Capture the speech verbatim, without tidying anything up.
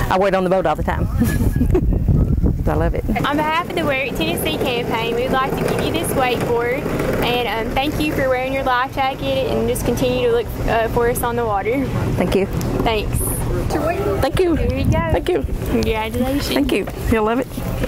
I wear it on the boat all the time. I love it. On behalf of the Wear It Tennessee campaign, we'd like to give you this wakeboard, and um, thank you for wearing your life jacket and just continue to look uh, for us on the water. Thank you. Thanks. Thank you. Here you go. Thank you. Congratulations. Thank you. You'll love it.